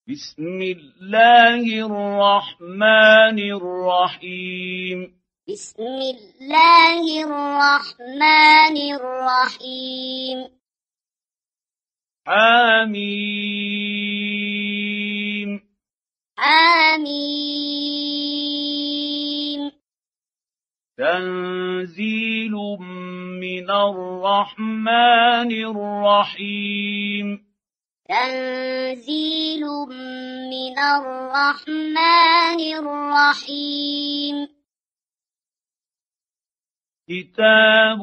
بسم الله الرحمن الرحيم بسم الله الرحمن الرحيم حميم حميم تنزيل من الرحمن الرحيم تنزيل من الرحمن الرحيم كتاب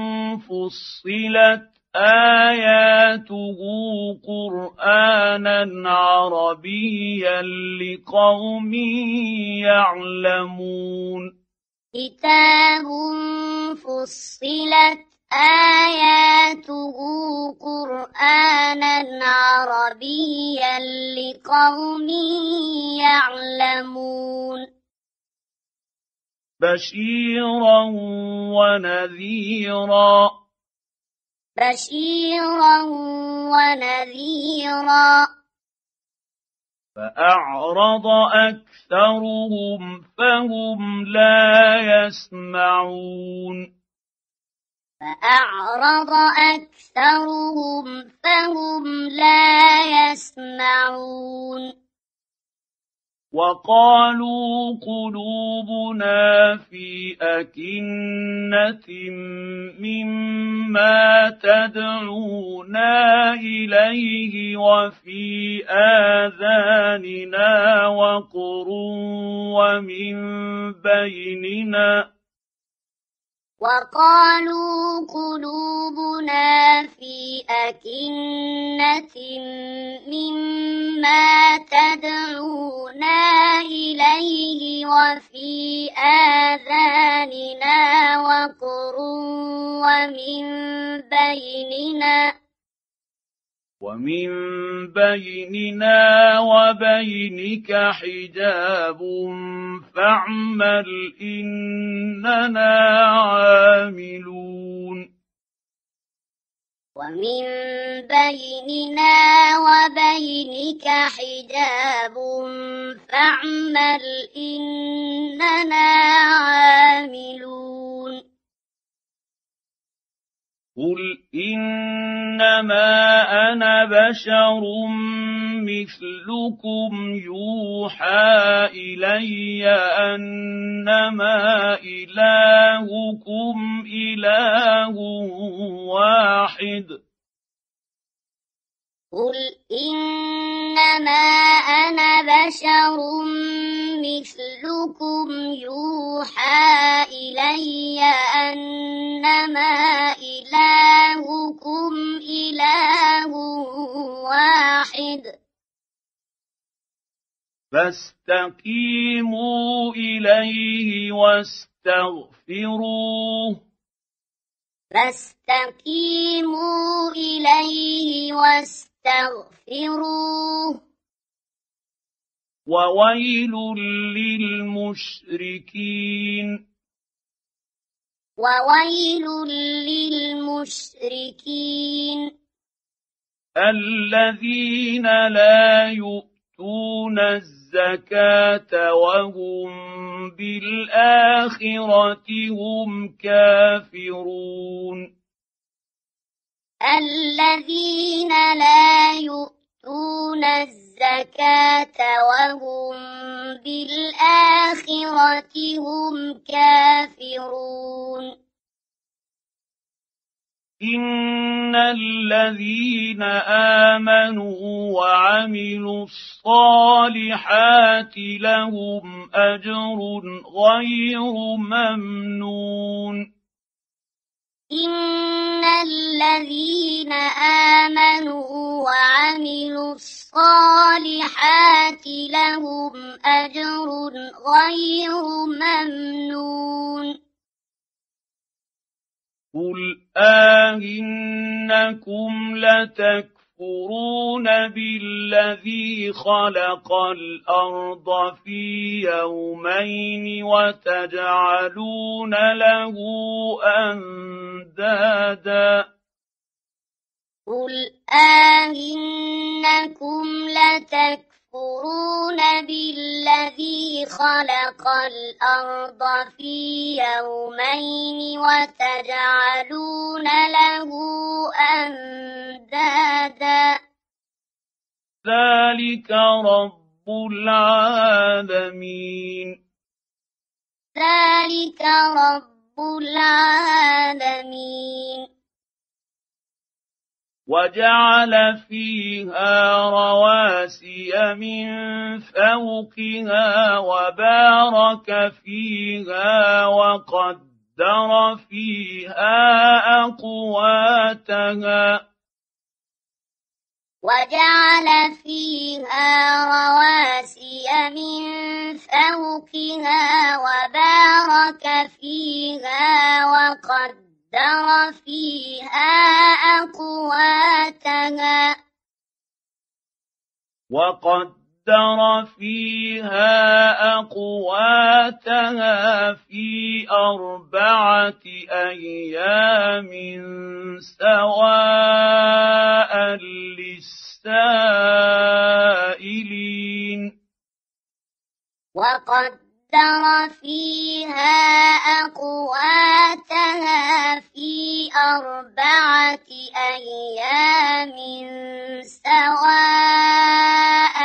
فصلت آياته قرآنا عربيا لقوم يعلمون كتاب فصلت آياته قرآنا عربيا لقوم يعلمون بشيرا ونذيرا بشيرا ونذيرا فأعرض أكثرهم فهم لا يسمعون فأعرض أكثرهم فهم لا يسمعون وقالوا قلوبنا في أكنة مما تدعونا إليه وفي آذاننا وقر ومن بيننا وقالوا قلوبنا في أكنة مما تدعونا إليه وفي آذاننا وقر ومن بيننا وبينك حجاب فاعمل إننا عاملون ومن بيننا وبينك حجاب فاعمل إننا عاملون قل إنما أنا بشر مثلكم يوحى إلي أنما إلهكم إله واحد قل إنما أنا بشر مثلكم يوحى إلي أنما إلهكم إله واحد فاستقيموا إليه واستغفروه فاستقيموا إليه واستغفروه وويل للمشركين وويل للمشركين الذين لا يؤتون الزكاة وهم بالآخرة هم كافرون الذين لا يؤتون الزكاة وهم بالآخرة هم كافرون إن الذين آمنوا وعملوا الصالحات لهم أجر غير ممنون إن الذين آمنوا وعملوا الصالحات لهم أجر غير ممنون قل إنكم لتكفرون بالذي خلق الأرض في يومين وتجعلون له أندادا قل إنكم لتكفرون بالذي خلق الأرض في يومين وتجعلون له أندادا ذلك رب العالمين ذلك رب العالمين وجعل فيها رواسي من فوقها وبارك فيها وقدر فيها أقواتها وجعل فيها رواسي من فوقها وبارك فيها وقدر فيها أقواتها في 4 أيام سواء للسائلين وقدر فيها أقواتها في 4 أيام سواء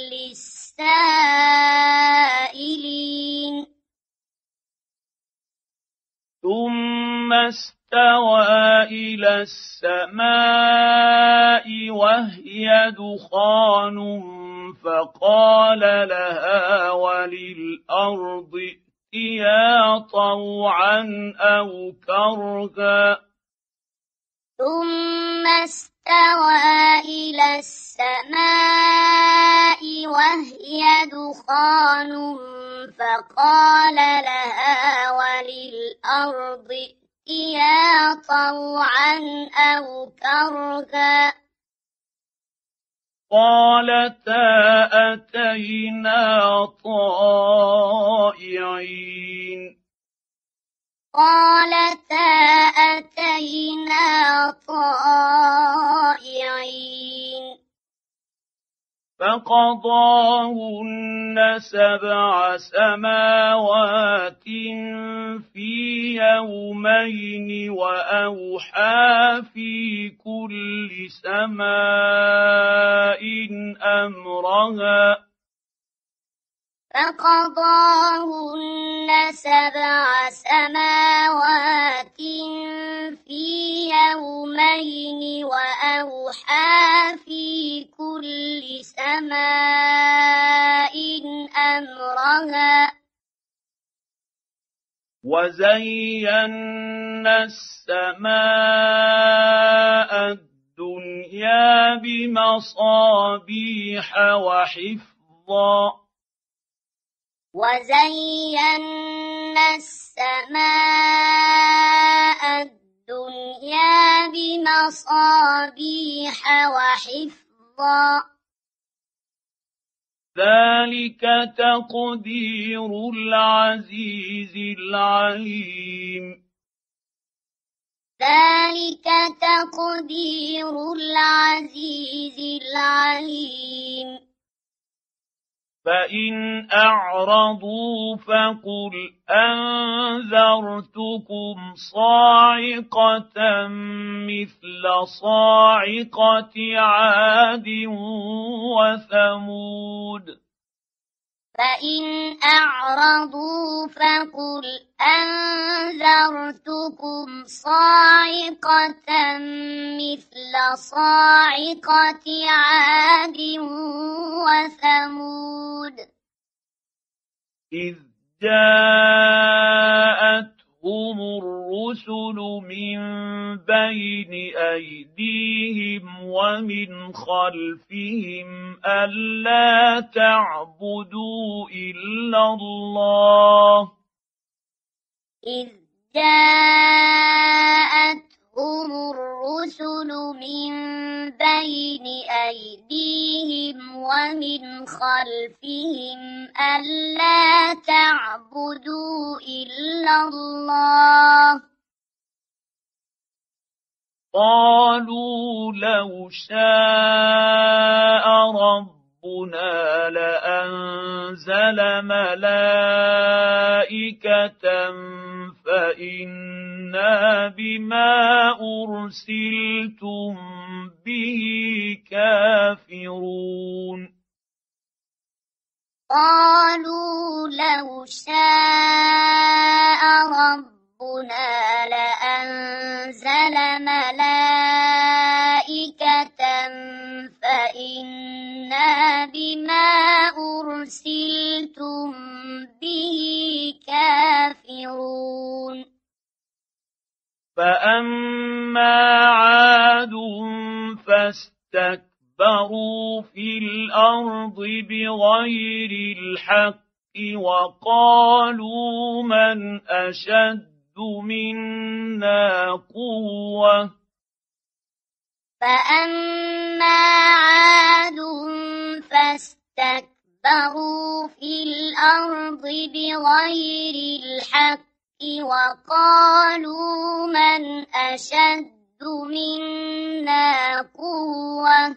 للسائلين ثم استوى إلى السماء وهي دخان فقال لها وللأرض ائتيا طوعا أو كرها ثم استوى إلى السماء وهي دخان فقال لها وللأرض ائتيا طوعا أو كرها قالتا أتينا طائعين قالتا أتينا طائعين فقضاهن 7 سماوات في يومين وأوحى في كل سماء أمرها فقضاهن 7 سماوات في يومين وأوحى في كل سماء أمرها وزينا السماء الدنيا بمصابيح وحفظا وزينا السماء الدنيا بمصابيح وحفظا ذلك تقدير العزيز العليم ذلك تقدير العزيز العليم فإن أعرضوا فقل أنذرتكم صاعقة مثل صاعقة عاد وثمود فإن أعرضوا فقل أنذرتكم صاعقة مثل صاعقة عاد وثمود إذ جاءتهم الرسل من بين أيديهم ومن خلفهم ألا تعبدوا إلا الله إذ جاءتهم الرسل من بين أيديهم ومن خلفهم ألا تعبدوا إلا الله قالوا لو شاء ربنا ربنا لأنزل ملائكة فإنا بما أرسلتم به كافرون قالوا لو شاء ربنا لأنزل ملائكة فإنا بما أرسلتم به كافرون فأما عاد فاستكبروا في الأرض بغير الحق وقالوا من أشد منا قوة فأما عاد فاستكبروا في الأرض بغير الحق وقالوا من أشد منا قوة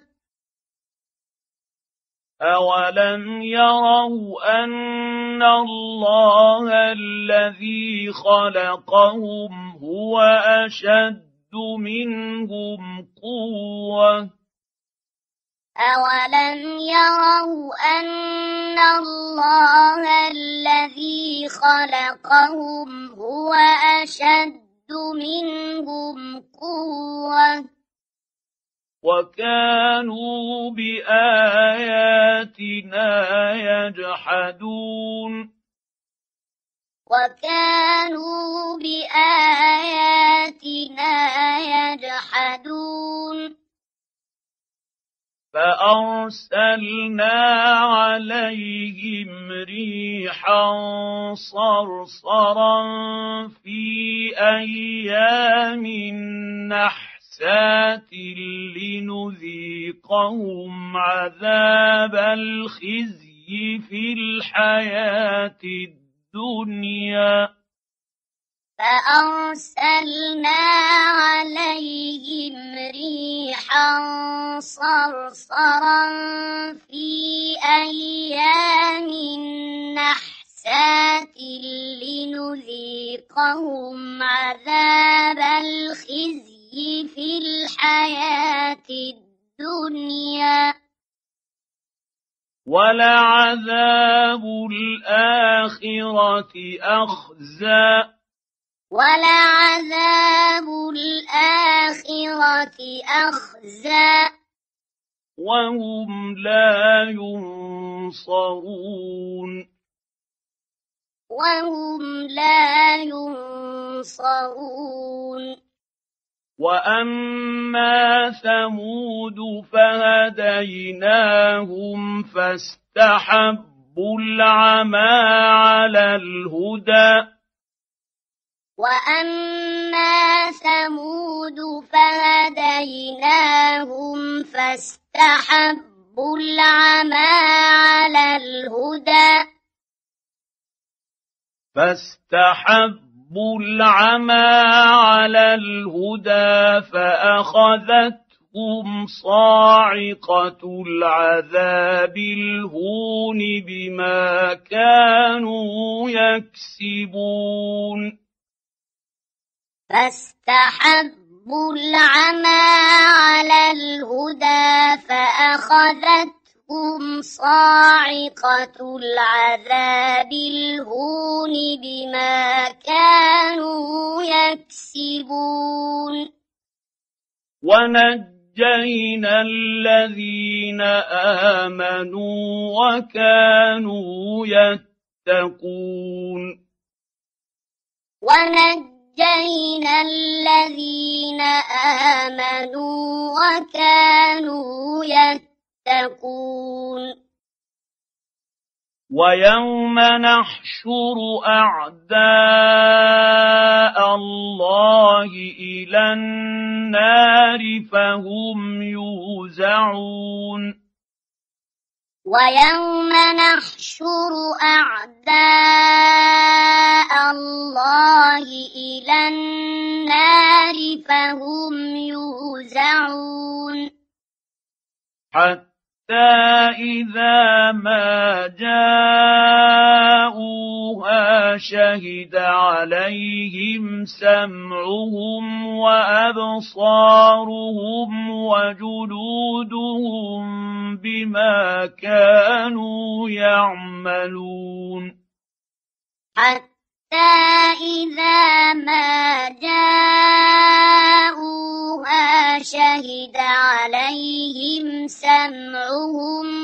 أولم يروا أن الله الذي خلقهم هو أشد منهم قوة أولم يروا أن الله الذي خلقهم هو أشد منهم قوة وكانوا بآياتنا يجحدون وكانوا بآياتنا يجحدون فأرسلنا عليهم ريحا صرصرا في أيام نحسات لنذيقهم عذاب الخزي في الحياة الدنيا فأرسلنا عليهم ريحا صرصرا في أيام نحسات لنذيقهم عذاب الخزي في الحياة الدنيا ولعذاب الآخرة أخزى ولعذاب الآخرة أخزى وهم لا ينصرون وهم لا ينصرون وأما ثمود فهديناهم فاستحبوا العمى على الهدى وأما ثمود فهديناهم فاستحبوا العمى على الهدى فأخذتهم صاعقة العذاب الهون بما كانوا يكسبون فاستحبوا العمى على الهدى فأخذتهم صاعقة العذاب الهون بما كانوا يكسبون ونجينا الذين آمنوا وكانوا يتقون ونجينا الذين آمنوا وكانوا يتقون ويوم نحشر أعداء الله إلى النار فهم يوزعون ويوم نحشر أعداء الله إلى النار فهم يوزعون حتى إذا ما جاءوها شهد عليهم سمعهم وأبصارهم وجلودهم بما كانوا يعملون حتى إذا ما جاءوها شهد عليهم سمعهم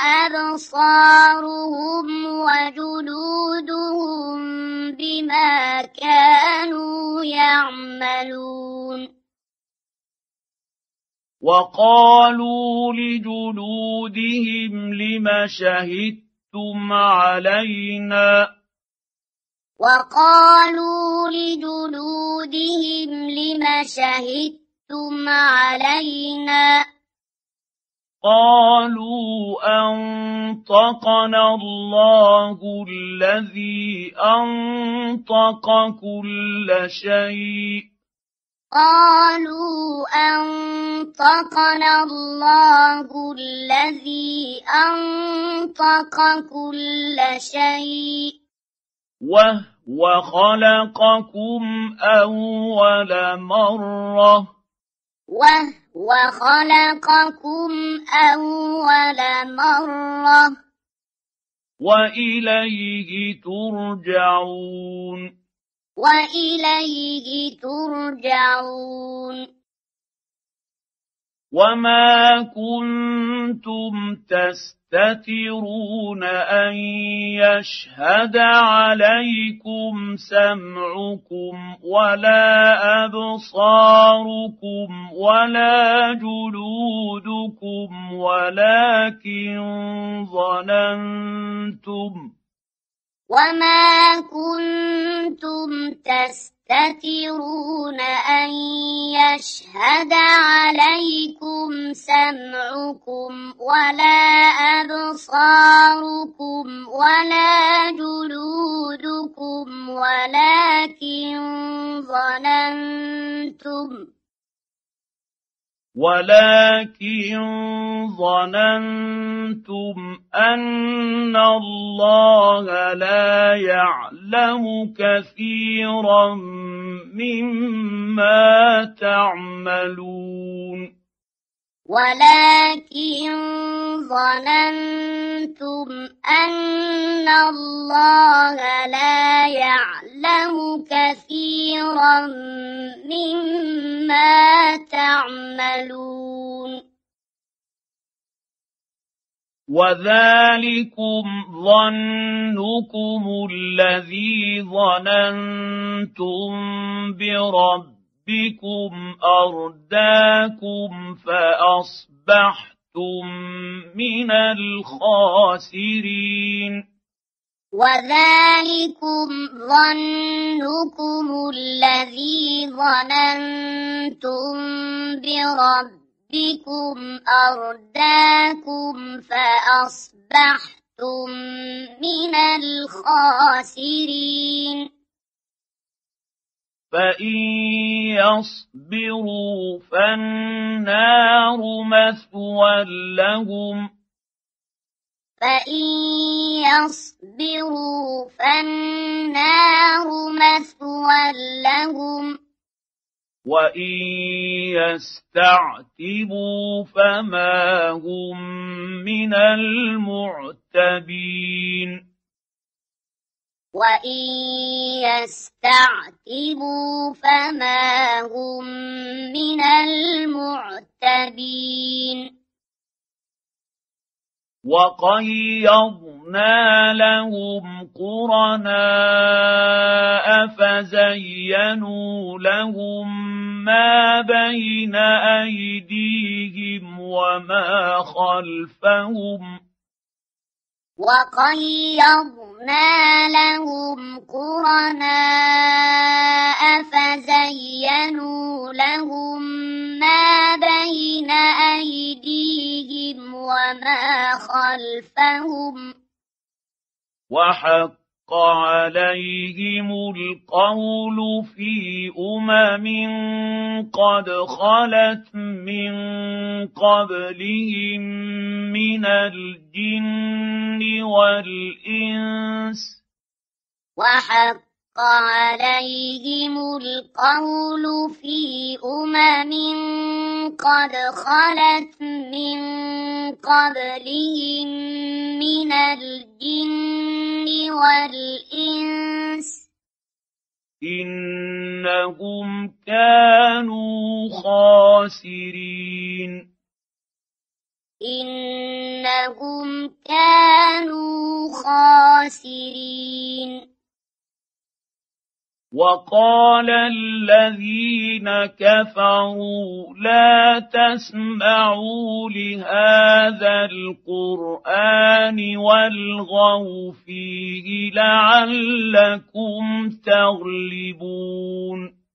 وأبصارهم وجلودهم بما كانوا يعملون وقالوا لجلودهم لم شهدتم علينا وقالوا لجلودهم لم شهدتم علينا قالوا أنطقنا الله الذي أنطق كل شيء قالوا أنطقنا الله الذي أنطق كل شيء وهو خلقكم أول مرة وهو خلقكم أول مرة وإليه ترجعون وإليه ترجعون وما كنتم تستترون أن يشهد عليكم سمعكم ولا أبصاركم ولا جلودكم ولكن ظننتم وما كنتم تستترون أن يشهد عليكم سمعكم ولا أبصاركم ولا جلودكم ولكن ظننتم أن الله لا يعلم كثيرا مما تعملون ولكن ظننتم أن الله لا يعلم كثيرا مما تعملون وذلكم ظنكم الذي ظننتم بربكم أرداكم فأصبحتم من الخاسرين وذلكم ظنكم الذي ظننتم بربكم أرداكم فأصبحتم من الخاسرين فإن يصبروا فالنار مثوى لهم فإن يصبروا فالنار مثوى لهم وإن يستعتبوا فما هم من المعتبين وإن يستعتبوا فما هم من المعتبين وقيضنا لهم قرناء فزينوا لهم ما بين أيديهم وما خلفهم وقيضنا لهم قرناء فزينوا لهم ما بين أيديهم وما خلفهم وحق عليهم القول في قد خلت من قبلهم من الجن والإنس وحق عليهم القول في قد خلت من قبلهم من الجن والإنس إنهم كانوا خاسرين إنهم كانوا خاسرين وقال الذين كفروا لا تسمعوا لهذا القرآن والغوا فيه لعلكم تغلبون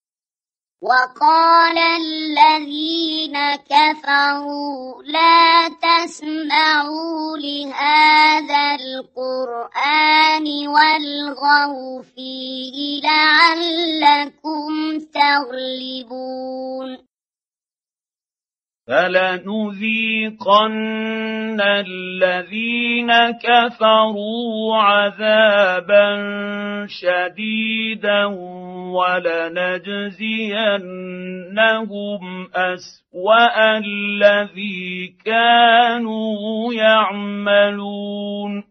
وقال الذين كفروا لا تسمعوا لهذا القرآن والغوا فيه لعلكم تغلبون فلنذيقن الذين كفروا عذابا شديدا ولنجزينهم أسوأ الذي كانوا يعملون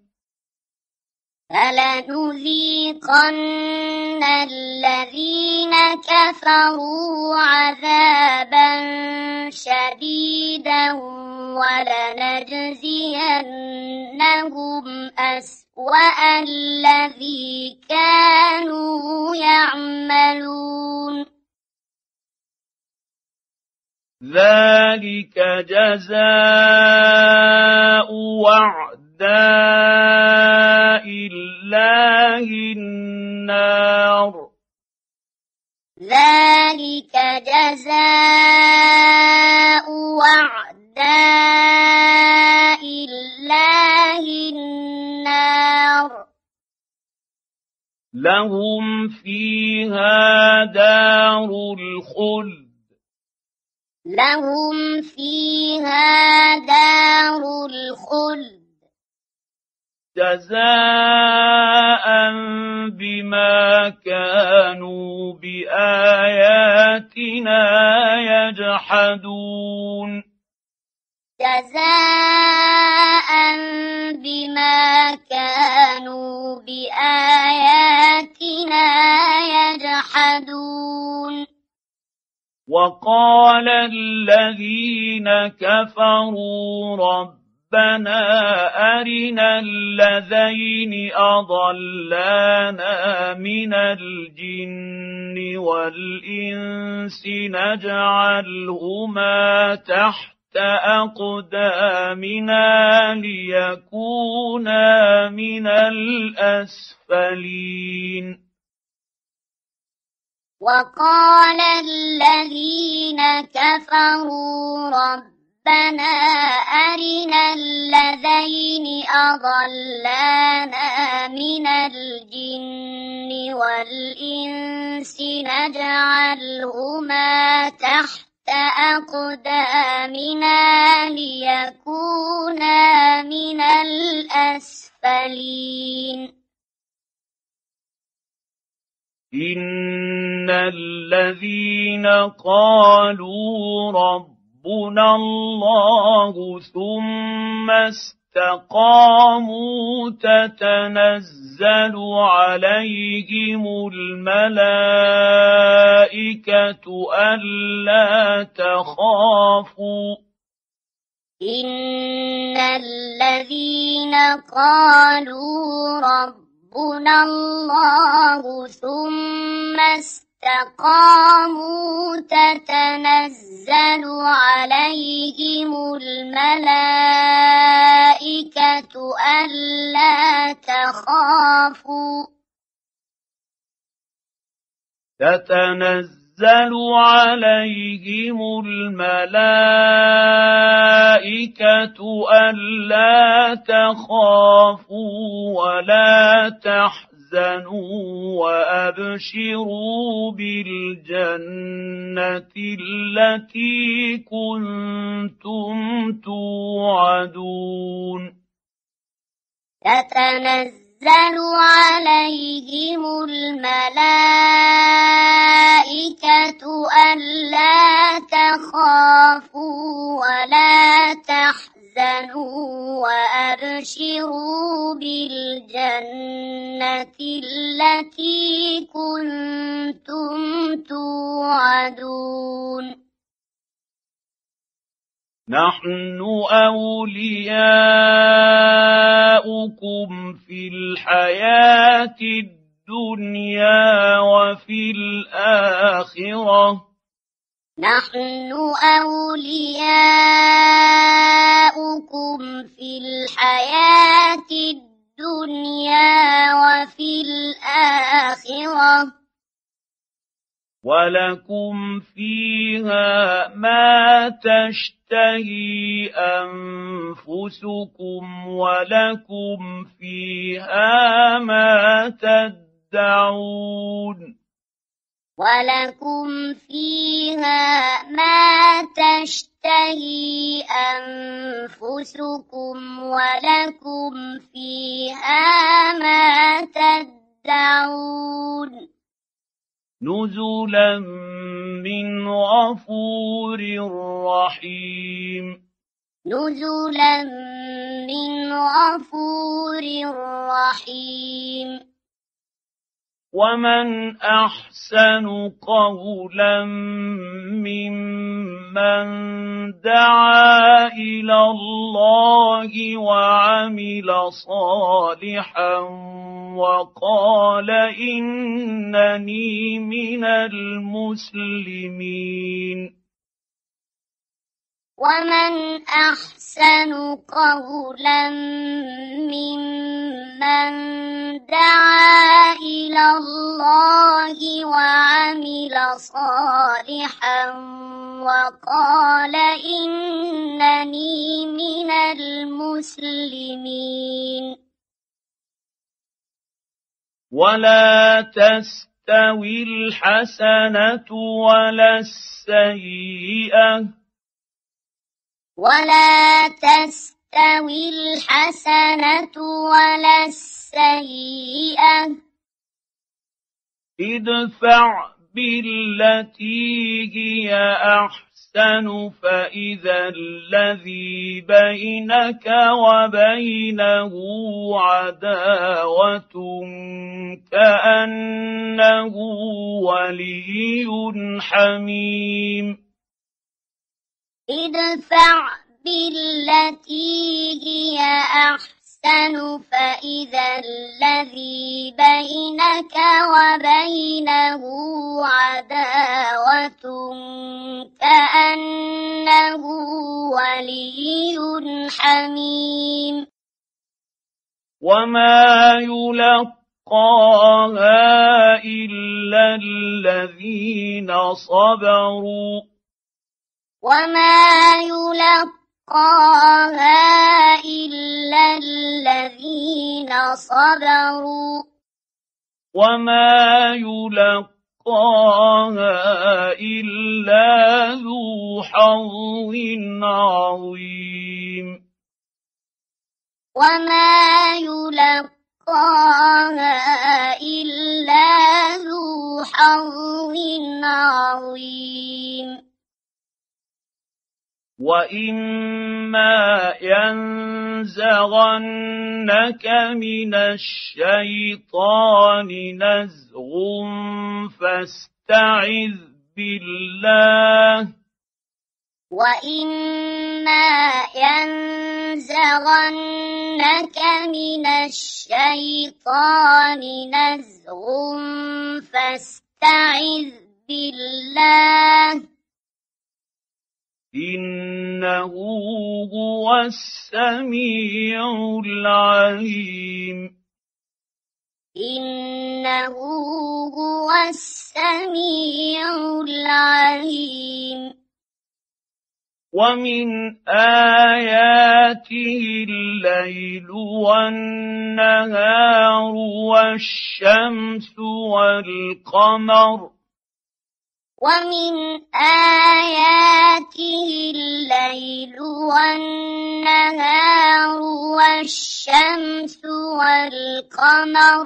فلنذيقن الذين كفروا عذابا شديدا ولنجزينهم أسوأ الذي كانوا يعملون ذلك جزاء أعداء الله النار ذلك جزاء أعداء الله النار لهم فيها دار الخلد لهم فيها دار الخلد جزاء بما كانوا بآياتنا يجحدون جزاء بما كانوا بآياتنا يجحدون وقال الذين كفروا ربنا أرنا الذين أضلانا من الجن والإنس نجعلهما تحت أقدامنا ليكونا من الأسفلين وقال الذين كفروا ربنا أرنا الذين أضلانا من الجن والإنس نجعلهما تحت أقدامنا ليكونا من الأسفلين إن الذين قالوا ربنا الله ثم استقاموا تتنزل عليهم الملائكة ألا تخافوا إن الذين قالوا ربنا الله ثم استقاموا تتنزل عليهم الملائكة ألا تخافوا عليهم الملائكة ألا تخافوا ولا تحزنوا وأبشروا بالجنة التي كنتم توعدون تتنزل عليهم الملائكة ألا تخافوا ولا تحزنوا وأبشروا بالجنة التي كنتم توعدون نحن أولياؤكم في الحياة الدنيا وفي الآخرة نحن أولياؤكم في الحياة الدنيا وفي الآخرة ولكم فيها ما تشتهي أنفسكم ولكم فيها ما تدعون ولكم فيها ما تشتهي أنفسكم ولكم فيها ما تدعون نزلا من غفور رحيم نزلا من غفور رحيم ومن أحسن قولا ممن دعا إلى الله وعمل صالحا وقال إنني من المسلمين ومن أحسن قولا ممن دعا إلى الله وعمل صالحا وقال إنني من المسلمين ولا تستوي الحسنة ولا السيئة ولا تستوي الحسنة ولا السيئة ادفع بالتي هي أحسن فإذا الذي بينك وبينه عداوة كأنه ولي حميم ادفع بالتي هي أحسن فإذا الذي بينك وبينه عداوة كأنه ولي حميم وما يلقاها إلا الذين صبروا وما يلقاها إلا الذين صبروا وما يلقاها إلا ذو حظ عظيم وما يلقاها إلا ذو حظ عظيم وإما ينزغنك من الشيطان نزغ فاستعذ بالله وإما ينزغنك من الشيطان نزغ فاستعذ بالله إنه هو السميع العليم إنه هو السميع العليم ومن آياته الليل والنهار والشمس والقمر ومن آياته الليل والنهار والشمس والقمر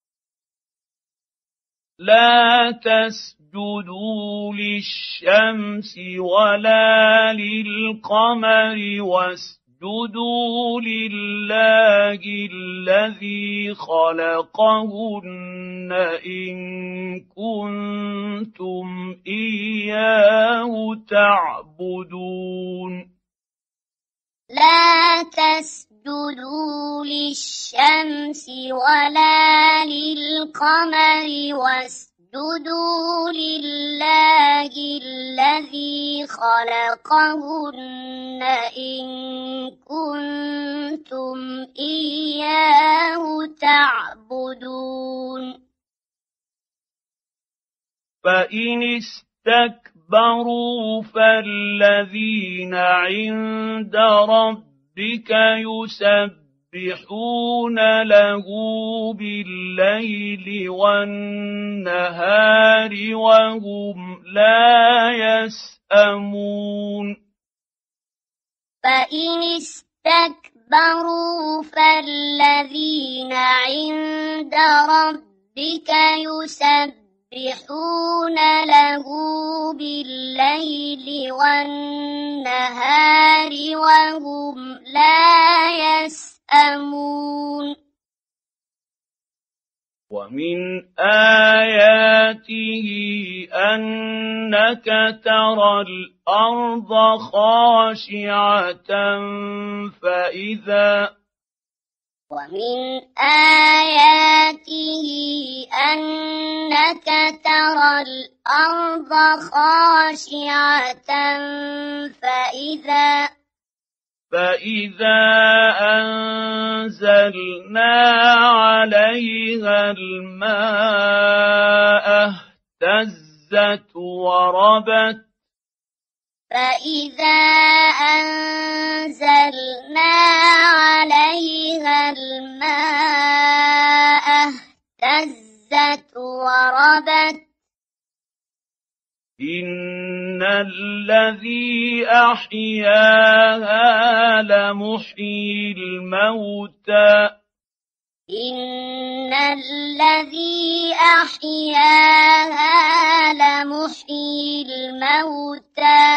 لا تسجدوا للشمس ولا للقمر واسجدوا لله الذي خلقهن إن كنتم إياه تعبدون لا تسجدوا للشمس ولا للقمر واسجدوا لله الذي خلقهن إن كنتم إياه تعبدون فإن استكبروا فالذين عند ربك يسبحون له بالليل والنهار وهم لا يسأمون فإن استكبروا فالذين عند ربك يسبحون له بالليل والنهار وهم لا يسأمون ومن آياته أنك ترى الأرض خاشعة ومن آياته أنك ترى الأرض خاشعة فإذا أنزلنا عليها الماء اهتزت وربت فإذا أنزلنا عليها الماء اهتزت وربت إن الذي أحياها لمحيي الموتى إن الذي أحياها لمحيي الموتى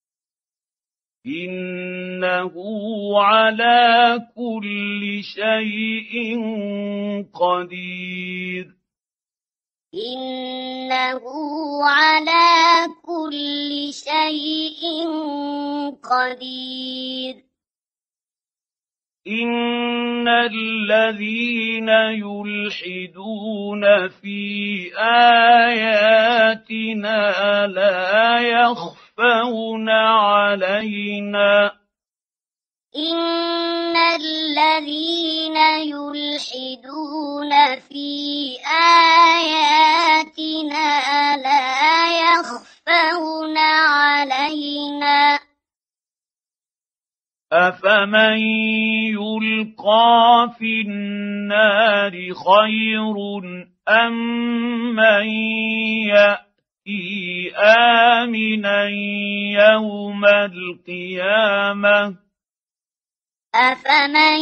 إنه على كل شيء قدير إنه على كل شيء قدير إن الذين يلحدون في آياتنا لا يخفون علينا إن الذين يلحدون في آياتنا لا يخفون علينا أفمن يلقى في النار خير أم من يأتي آمنا يوم القيامة أفمن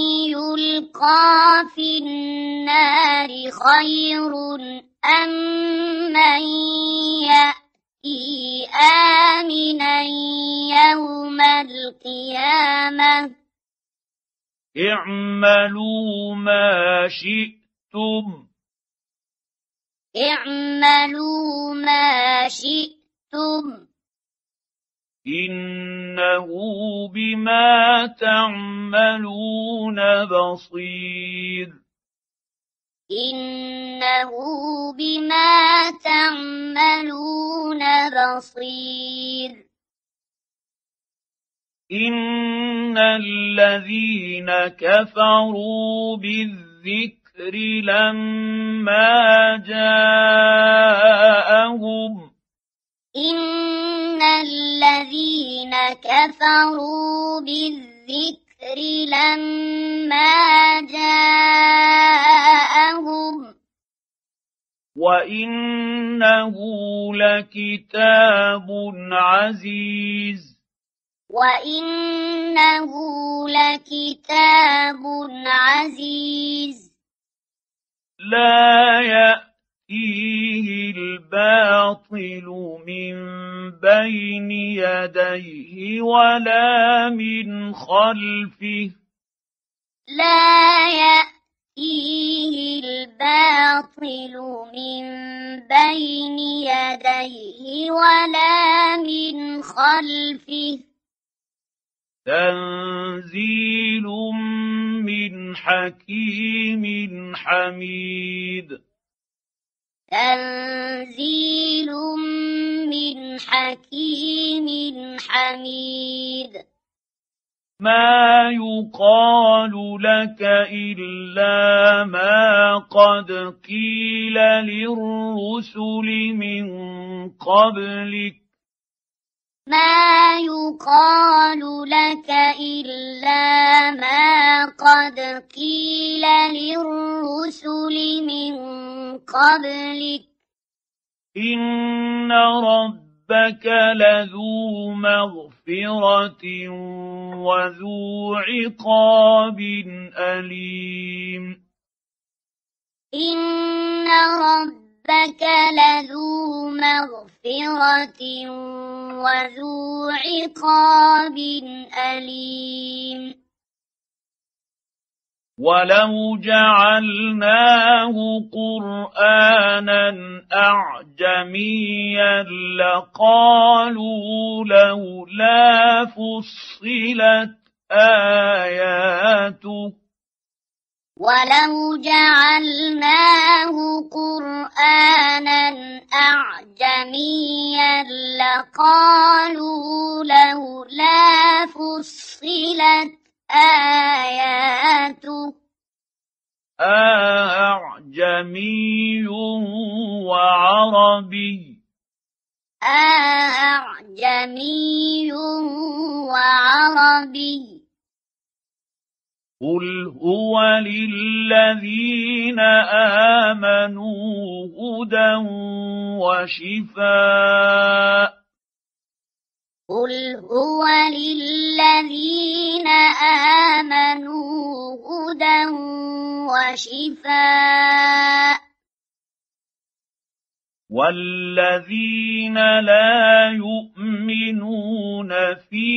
يلقى في النار خير أم من يأتي آمنا يوم القيامة اعملوا ما شئتم اعملوا ما شئتم إنه بما تعملون بصير إنه بما تعملون بصير إن الذين كفروا بالذكر الذكر لما جاءهم إن الذين كفروا بالذكر لما جاءهم وإنه لكتاب عزيز وإنه لكتاب عزيز لا يأتيه الباطل من بين يديه ولا من خلفه لا يأتيه الباطل من بين يديه ولا من خلفه تنزيل من حكيم حميد تنزيل من حكيم حميد ما يقال لك إلا ما قد قيل للرسل من قبلك ما يقال لك إلا ما قد قيل للرسل من قبلك إن ربك لذو مغفرة وذو عقاب أليم إن ربك لذو مغفرة وذو عقاب أليم ولو جعلناه قرآنا أعجميا لقالوا لولا فصلت آياته ولو جعلناه قرآنا أعجميا لقالوا لولا فصلت آياته أعجمي وعربي أعجمي وعربي قل هو للذين آمنوا هدى وشفاء قل هو للذين آمنوا هدى وشفاء والذين لا يؤمنون في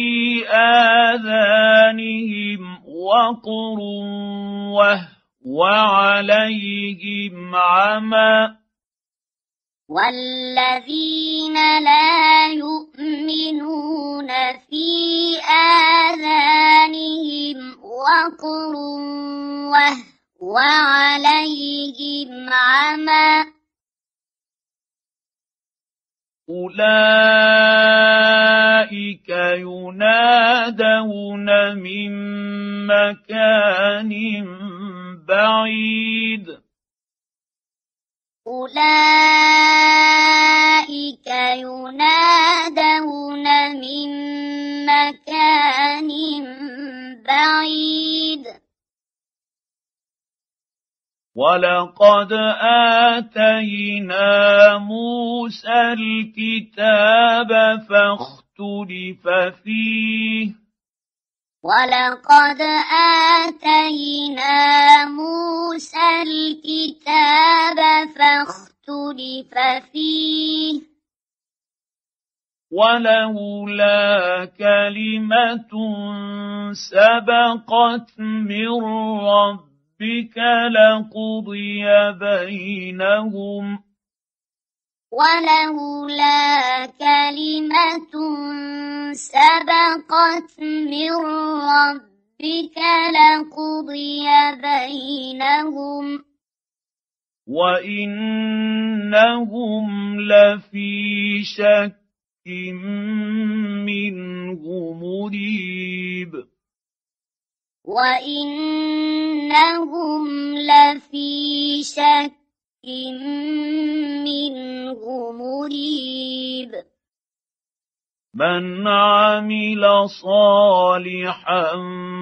آذانهم وقر وهو عليهم عمى والذين لا يؤمنون في آذانهم وقر وهو عليهم عمى أولئك ينادون من مكان بعيد أولئك ينادون من مكان بعيد ولقد آتينا موسى الكتاب فاختلف فيه ولقد آتينا موسى الكتاب فاختلف فيه ولولا كلمة سبقت من ربك لقضي بينهم ولولا كلمة سبقت من ربك لقضي بينهم وإنهم لفي شك منه مريب وإنهم لفي لفي شك منه مريب من عمل صالحا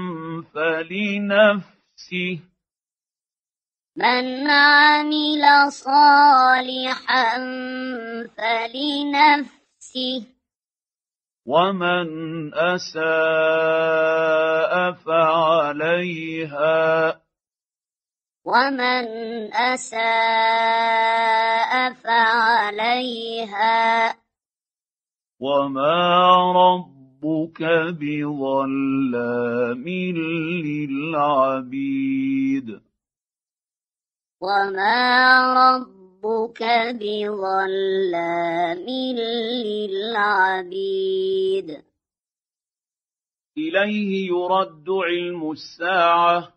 فلنفسه من عمل صالحا فلنفسه ومن أساء فعليها ومن أساء فعليها وما ربك بظلام للعبيد وما ربك بظلام للعبيد إليه يرد علم الساعة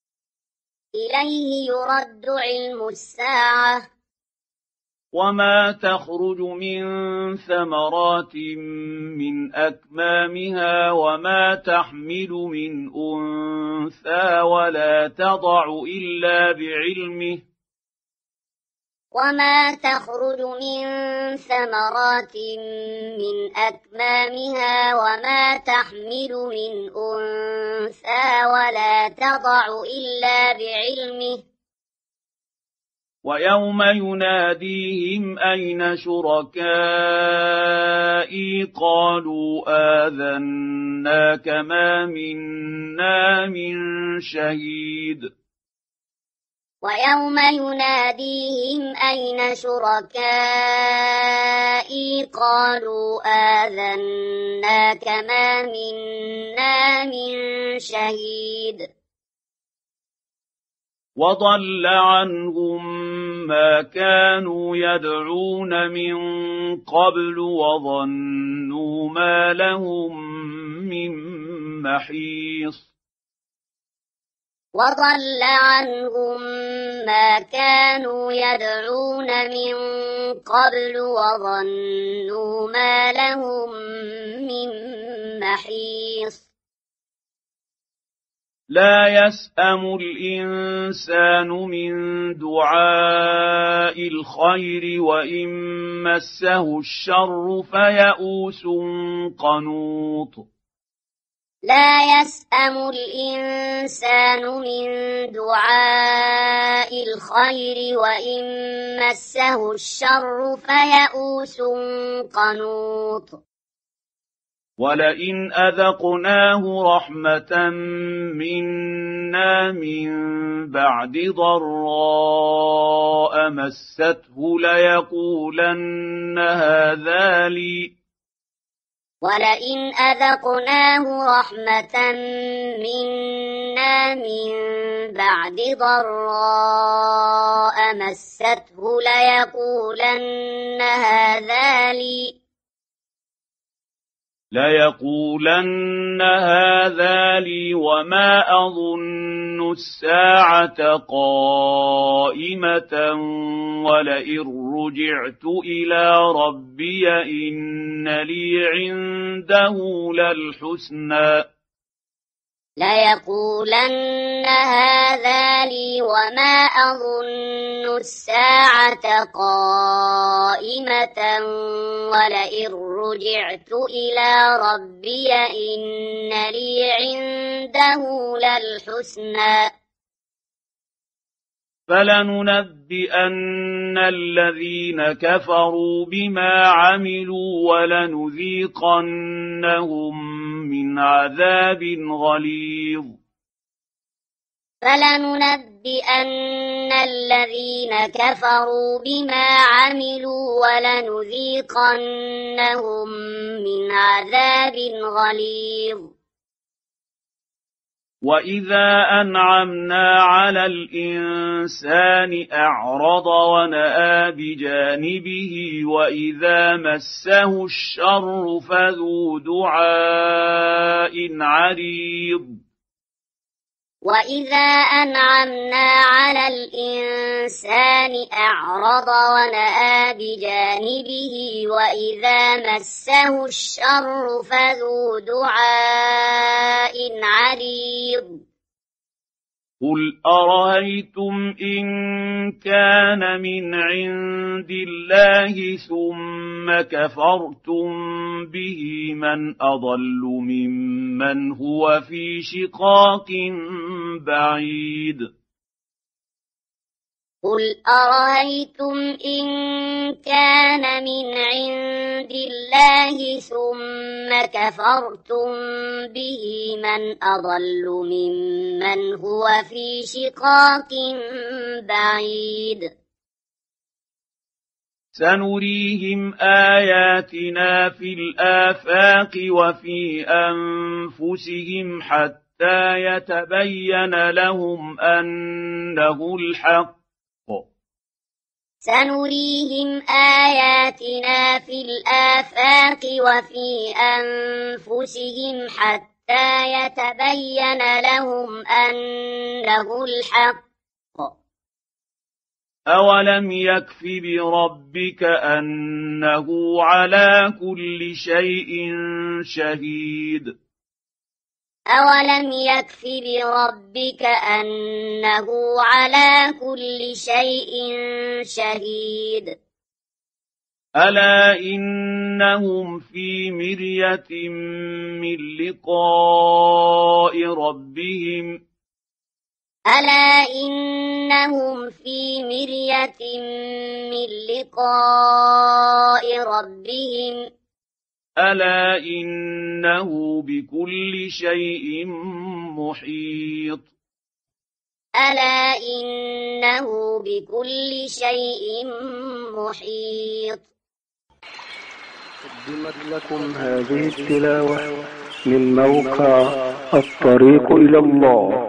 إليه يرد علم الساعة وما تخرج من ثمرات من أكمامها وما تحمل من أنثى ولا تضع إلا بعلمه وما تخرج من ثمرات من أكمامها وما تحمل من أنثى ولا تضع إلا بعلمه ويوم يناديهم أين شركائي قالوا آذناك ما منا من شهيد ويوم يناديهم أين شركائي قالوا آذناك ما منا من شهيد وضل عنهم ما كانوا يدعون من قبل وظنوا ما لهم من محيص وضل عنهم ما كانوا يدعون من قبل وظنوا ما لهم من محيص لا يسأم الإنسان من دعاء الخير وإن مسه الشر فيئوس قنوط لا يسأم الإنسان من دعاء الخير وإن مسه الشر فيئوس قنوط ولئن أذقناه رحمة منا من بعد ضراء مسته ليقولن هذا لي ولئن أذقناه رحمة منا من بعد ضراء مسته ليقولن هذا لي وما أظن الساعة قائمة ولئن رجعت إلى ربي إن لي عنده للحسنى ليقولن هذا لي وما أظن الساعة قائمة ولئن رجعت إلى ربي إن لي عنده للحسنى فلننبئن الذين كفروا بما عملوا ولنذيقنهم من عذاب غليظ فلننبئن الذين كفروا بما عملوا ولنذيقنهم من عذاب غليظ وإذا أنعمنا على الإنسان أعرض ونأى بجانبه وإذا مسه الشر فذو دعاء عريض وإذا أنعمنا على الإنسان أعرض ونأى بجانبه وإذا مسه الشر فذو دعاء عريض قل أرأيتم إن كان من عند الله ثم كفرتم به من أضل ممن هو في شقاق بعيد قل أرأيتم إن كان من عند الله ثم كفرتم به من أضل ممن هو في شقاق بعيد سنريهم آياتنا في الآفاق وفي أنفسهم حتى يتبين لهم أنه الحق سنريهم آياتنا في الآفاق وفي أنفسهم حتى يتبين لهم أنه الحق أولم يكف بربك أنه على كل شيء شهيد أولم يكف بربك أنه على كل شيء شهيد ألا إنهم في مرية من لقاء ربهم ألا إنهم في مرية من لقاء ربهم ألا إنه بكل شيء محيط ألا إنه بكل شيء محيط قدمت لكم هذه التلاوة من موقع الطريق إلى الله.